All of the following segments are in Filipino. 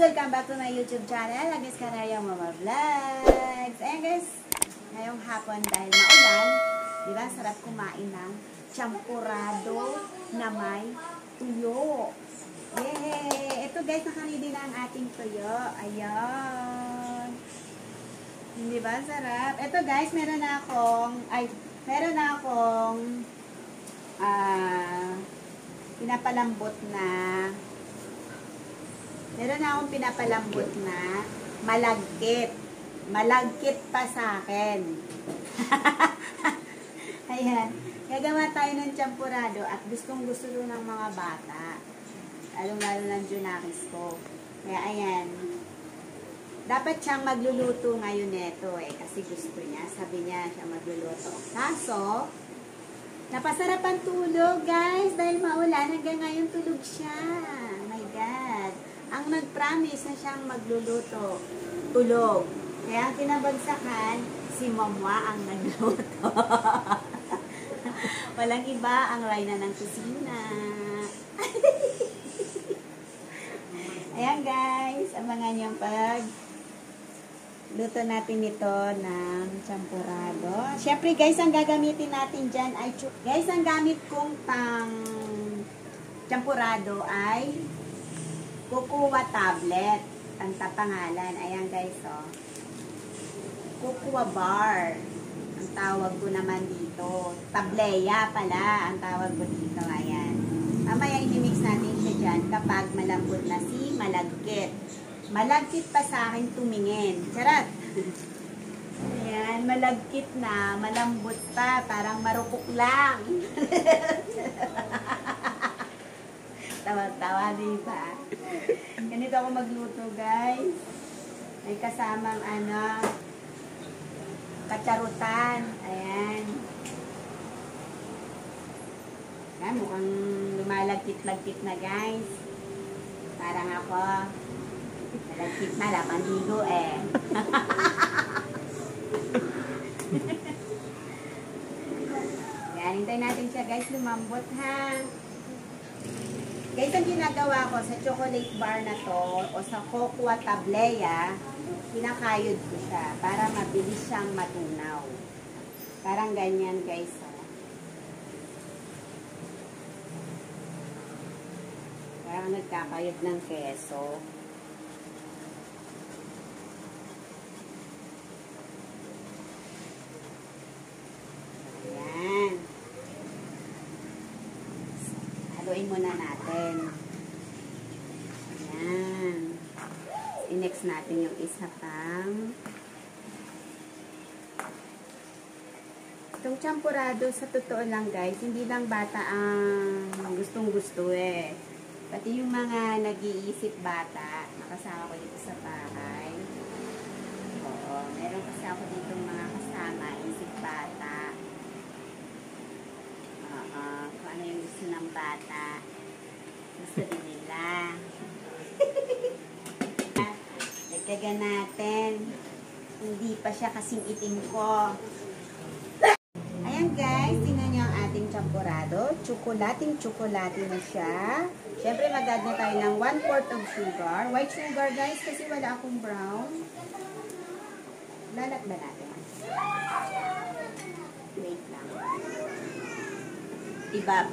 welcome back to my YouTube channel. Agnes Canaria Mama Vlogs. Ayan guys, ngayong hapon dahil maulan, di ba, sarap kumain ng champurado na may tuyo. Yay! Ito guys, nakaredy na ang ating tuyo. Ayan. Di ba, sarap? Ito guys, meron na akong pinapalambot na malagkit. Malagkit pa sa akin. Ayan. Gagawa tayo ng champurado at gustong-gusto ng mga bata. Lalo-lalo ng Junakis ko. Kaya ayan. Dapat siyang magluluto ngayon neto kasi gusto niya. Sabi niya siya magluluto. Kaso, napasarap ang tulog, guys. Dahil maulan, hanggang ngayon tulog siya. Oh my God. Ang nag-promise na siyang magluluto, tulog. Kaya ang kinabagsakan, si Mamwa ang nagluto. Walang iba, ang Rayna ng kusina. Ayan, guys. Abangan yung luto natin ito ng champurado. Siyempre guys, ang gagamitin natin dyan ay, guys, ang gamit kong champurado ay Cocoa tablet. Ang tapangalan. Ayan guys, oh. Cocoa bar. Ang tawag ko naman dito. Tableya pala ang tawag ko dito. Ayan. Mamaya i-mix natin siya dyan kapag malambot na si malagkit. Malagkit pa sa akin tumingin. Charot! Ayan, malagkit na, malambot pa, parang marupok lang. Tawa-tawa, diba? Ganito ako magluto, guys. May kasamang katsarutan. Ayan. Ayan, mukhang lumalagkit-lagkit na, guys. Parang ako. Malagkit na, lapandigo Yan, hintayin natin siya guys, lumambot ha. Guys, ang ginagawa ko sa chocolate bar na to, o sa cocoa tableya, pinakayod ko siya para mabilis siyang matunaw. Parang ganyan guys. Parang nagkakayod ng keso. Haluin muna natin. Ayan. I-next natin yung isa pang. Itong champurado, sa totoo lang guys, hindi lang bata ang gustong-gusto Pati yung mga nag-iisip bata, nakasama ko dito sa bahay. Oo, meron kasi ako dito mga kasama, isip bata. Kung ano yung gusto ng bata, gusto din nila. Nagkaga natin, hindi pa siya kasing itim ko. Ayan guys, tingnan nyo ang ating champurado. Tsokolating-tsokolate na siya. Siyempre mag-add na tayo ng 1/4 of sugar. White sugar guys, kasi wala akong brown. Lalat ba natin? Wait lang. Ibab.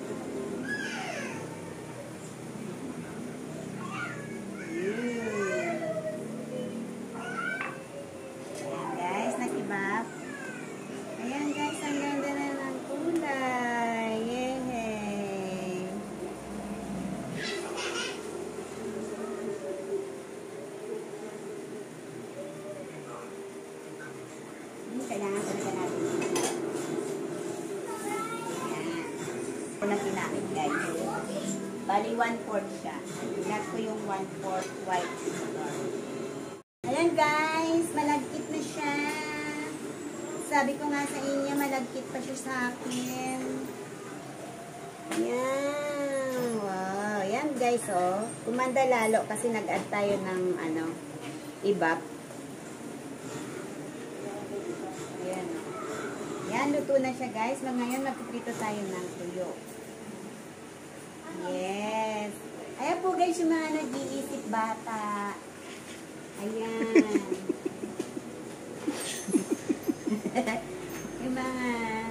Ayan guys, nag-ibab. Ayan guys, ang ganda na ng kulay. Yay! Kailangan talaga natin. Na ginamit guys. Bali 1/4 siya. Ginat ko yung 1/4 white sugar. Ayan guys, malagkit na siya. Sabi ko nga sa inyo, malagkit pa siya sa akin. Ayan. Wow. Ayan guys, oh. Kumanda lalo kasi nag-add tayo ng ibap. Ayan. Ayan, luto na siya guys. Ngayon magpiprito tayo ng tuyo. Yes. Ayan po guys, yung mga nag-iisip bata. Ayan. Yung mga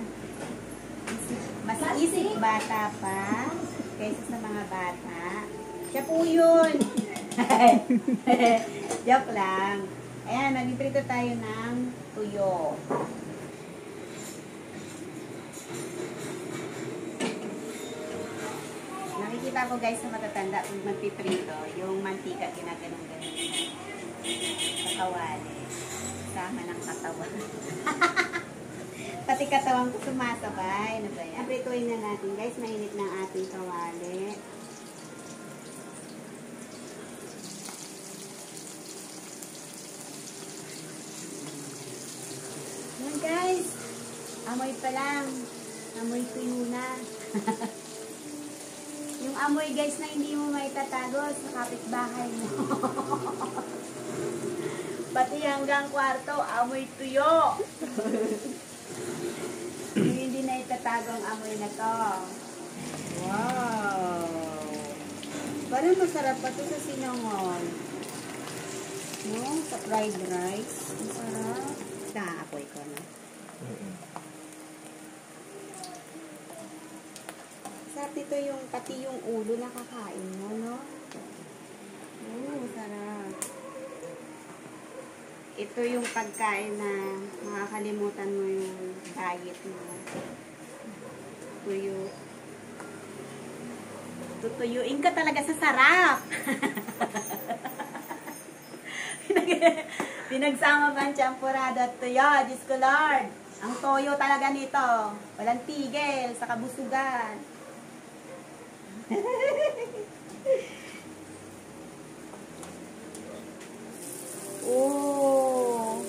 mas isip bata pa kaysa sa mga bata. Siya po yun. Joke lang. Ayan, magpiprito tayo ng tuyo. Nakikita ko guys sa matatanda kung magpiprito, yung mantika ginaganon-ganon sa kawali. Sama ng katawan. Pati katawan ko sumasabay. Ano ba yan? Prituin na natin guys, mainit ng ating kawali. Yan guys, amoy pa lang. Amoy tuyo na. Yung amoy guys na hindi mo maitatago sa kapitbahay mo. Pati hanggang kwarto, amoy tuyo. Yung hindi na itatago ang amoy na to. Wow! Parang masarap pa to sa sinangol. No? Sa fried rice. Masarap. Nakaapoy ko na. Sarap nito yung, pati yung ulo na kakain mo, no? Sarap. Ito yung pagkain na makakalimutan mo yung diet mo. Tuyo. Tutuyuin ka talaga sa sarap. Pinagsama ba ang champurado at tuyo? Diyos ko Lord. Ang toyo talaga nito. Walang tigil sa kabusugan. Oh.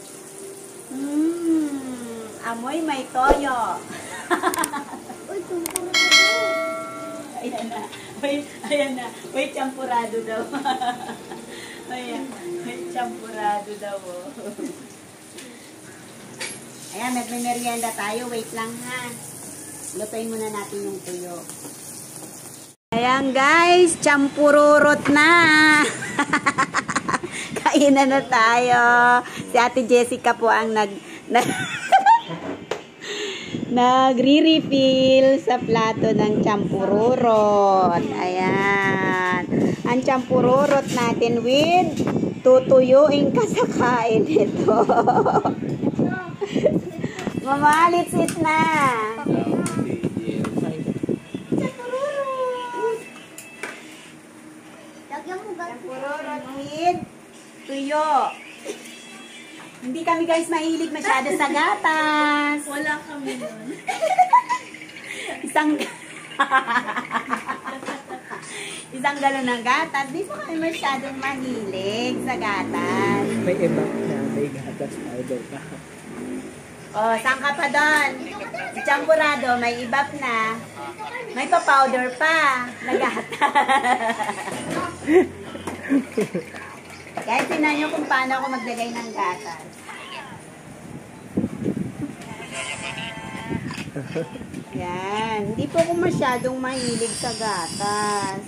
Amoy may toyo. Uy, champurado. Ayan na. Ayan na. Uy, champurado daw. Ayan. Uy, champurado daw. Ayan, may merienda tayo. Wait lang ha. Lutuin muna natin yung tuyo. Ayan guys, champururot na. Kainan na tayo. Si Ate Jessica po ang nagre-refill sa plato ng champururot. Ayan. Ang champururot natin with tutuyuin ka sa kain ito. Mama, let's eat na. Champururot with tuyo. Hindi kami guys mahilig masyado sa gatas. Wala kami nun. Isang galon ng gatas. Di pa kami masyadong mahilig sa gatas. May iba na may gatas powder pa. Oh, saan ka pa doon? Si champurado, may ibap na. May pa-powder pa na gatas. Guys, tinan nyo kung paano ako maglagay ng gatas. Yan. Hindi po ako masyadong mahilig sa gatas.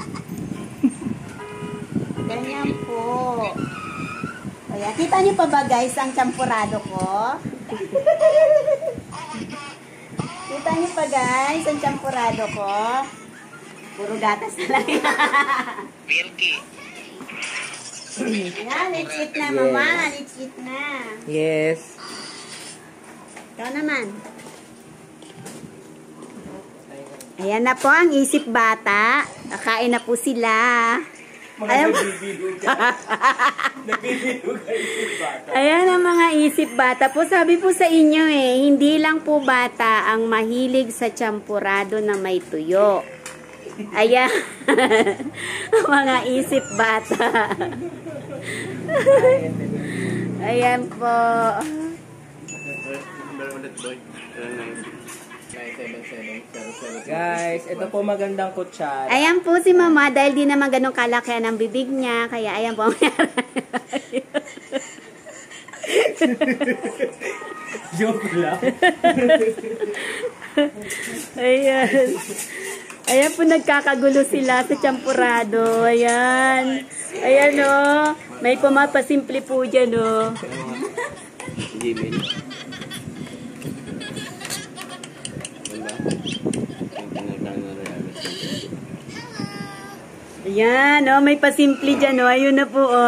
Ganyan po. Kaya, kita nyo pa ba guys ang champurado ko? Kita nyo pa guys ang champurado ko? Puro gatas na lang yan. Milky. Yan, let's eat na mama. Let's eat na. Yes. Ikaw naman. Ayan na po ang isip bata. Kakain na po sila. Ayan, ayan ang mga isip bata po. Sabi po sa inyo hindi lang po bata ang mahilig sa champurado na may tuyo. Ayan. Mga isip bata. Ayan po. Guys, ito po magandang kutsara. Ayan po si mama dahil di naman ganun kalakihan ang bibig niya. Kaya ayan po. Joke lang. Ayan. Ayan po, nagkakagulo sila sa champurado. Ayan. Ayan o. May pumapasimple po dyan o. Gmail. Ayan o. May pasimple dyan o. Ayun na po o.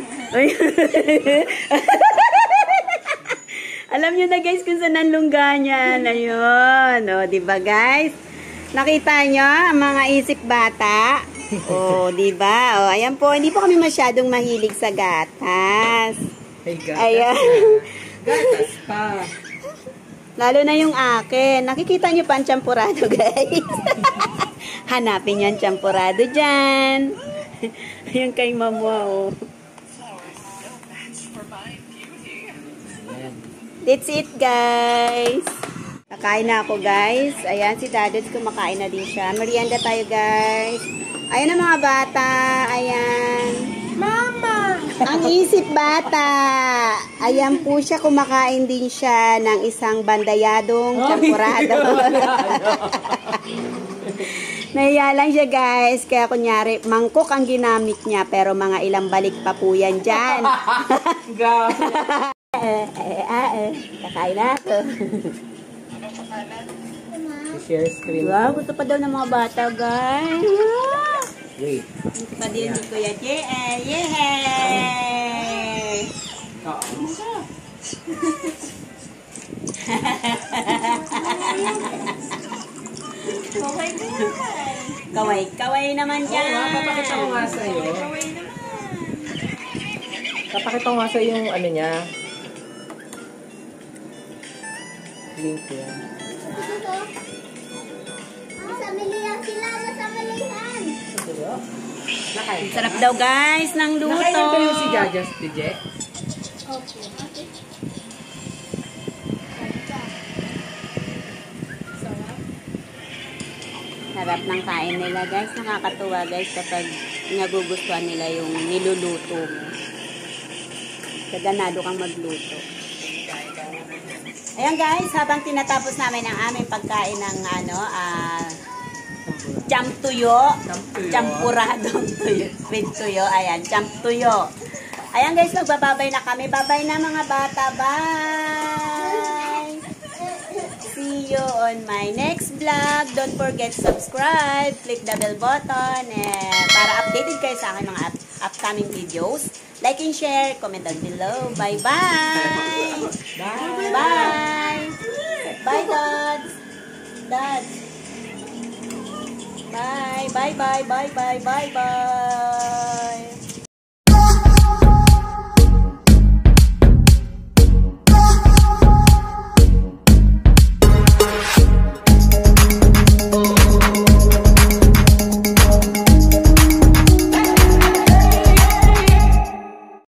Alam nyo na guys kung saan ang lungga niyan. Ayun. O, diba guys? Nakita nyo ang mga isip bata? O, diba? O, ayan po. Hindi po kami masyadong mahilig sa gatas. Ay, gatas Ayan. Gatas pa. Lalo na yung akin. Nakikita nyo pa ang champurado, guys. Hanapin nyo ang champurado dyan. Ayan kay mama, oh. That's it, guys. Kakain na ako, guys. Ayan, si Dadods kumakain na din siya. Merienda tayo, guys. Ayan ang mga bata. Ayan. Mama! Ang isip bata. Ayan po siya, kumakain din siya ng isang bandayadong champurado. Nahiya lang siya, guys. Kaya kunyari, mangkok ang ginamit niya, pero mga ilang balik pa po yan dyan. Kakain na ako. Share screen. Wow, gusto pa daw ng mga bata, guys. Wait. Gusto pa din ni Kuya J.L. Yehey! Kaway naman dyan. Papakita ko nga sa'yo. Kaway naman. Papakita ko nga sa'yo yung ano niya. Link yan. Sarap daw guys ng luto. Nakailan kayo si Jajas, DJ? Sarap ng kain nila guys. Nakakatuwa guys kapag nagugustuhan nila yung niluluto mo. Kaganado kang magluto. Ayan guys, habang tinatapos namin ang aming pagkain ng chamtuyo, champuradong tuyo, with tuyo, ayan, chamtuyo. Ayan guys, magbababay na kami. Bye-bye na mga bata, bye! See you on my next vlog. Don't forget to subscribe, click the bell button, para updated kayo sa aking mga upcoming videos. Like and share, comment down below. Bye-bye! Bye! Bye! Bye, Dads! Dads! Bye! Bye, bye, bye, bye, bye, bye!